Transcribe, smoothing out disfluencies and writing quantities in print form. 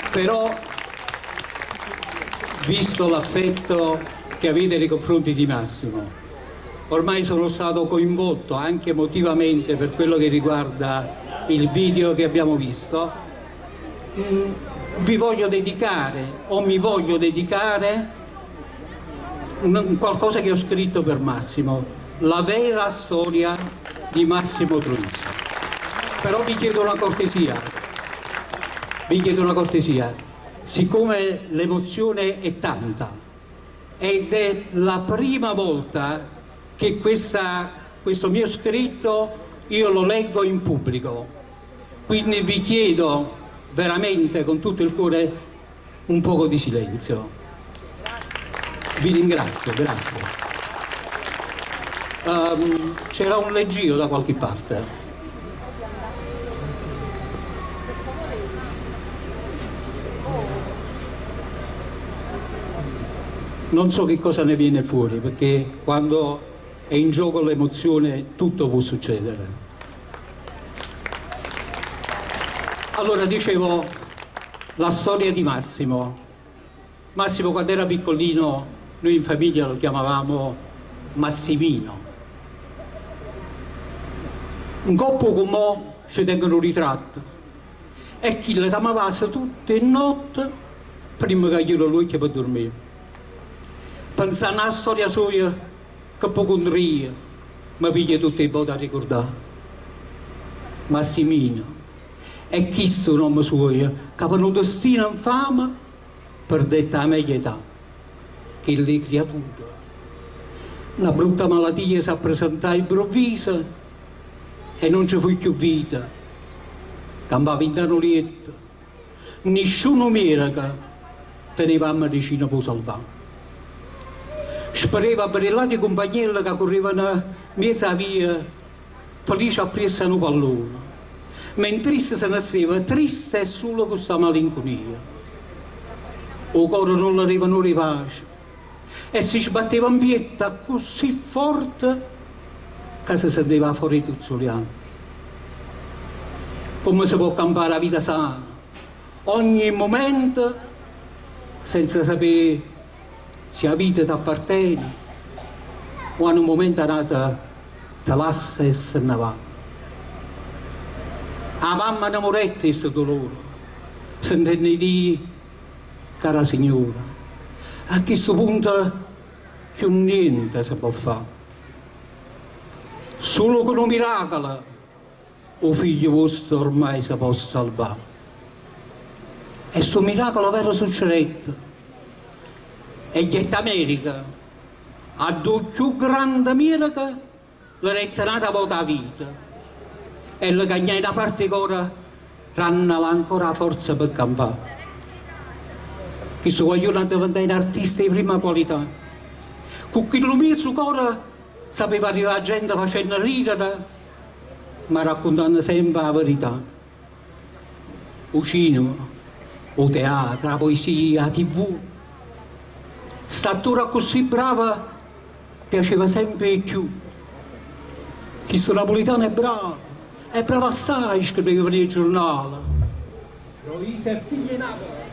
Però, visto l'affetto che avete nei confronti di Massimo, ormai sono stato coinvolto anche emotivamente per quello che riguarda il video che abbiamo visto, vi voglio dedicare, o mi voglio dedicare, qualcosa che ho scritto per Massimo, la vera storia di Massimo Troisi. Però vi chiedo una cortesia, siccome l'emozione è tanta ed è la prima volta che questo mio scritto io lo leggo in pubblico, quindi vi chiedo veramente con tutto il cuore un poco di silenzio. Vi ringrazio, grazie. C'era un leggio da qualche parte. Non so che cosa ne viene fuori, perché quando è in gioco l'emozione tutto può succedere. Allora, dicevo, la storia di Massimo. Massimo, quando era piccolino, noi in famiglia lo chiamavamo Massimino. Un coppo come mo ci tengono un ritratto e chi le damavasse tutte le notti prima che glielo lui che per dormire. Pensando alla storia sua, che poco condria, mi piglia tutte le volte a ricordare. Massimino, e chi sto nome suo, che aveva un destino infame per detta la meglio età, che le creature. Una brutta malattia si presentò improvvisa e non ci fu più vita. Campava in tanolietto, nessuno mira che teneva la medicina per salvare. Spareva per i lati compagni che correvano mezza via, felice a presa un pallone, mentre se ne stava triste e solo con questa malinconia. O cuore non l'avevano ripace e si sbatteva in pietta così forte che si sentiva fuori tuzzoliano. Come si può campare la vita sana? Ogni momento senza sapere se la vita ti appartiene o in un momento nata te lascia e se ne va. La mamma innamorata di questo dolore, sentendo dire, cara signora, a questo punto più niente si può fare. Solo con un miracolo il figlio vostro ormai si può salvare. E questo miracolo vero succedette. E che America ha due più grandi miracoli l'ha rettenata per la vita e le cagnai da parte che ora hanno ancora forza per campare. Che se vogliono diventare un artista di prima qualità, con quello mio su cuore sapeva arrivare la gente facendo ridere ma raccontando sempre la verità. Il cinema, il teatro, la poesia, la tv. Statura così brava piaceva sempre di più. Questo napolitano è bravo assai, scriveva nei giornali. Troisi è figlio di Napoli.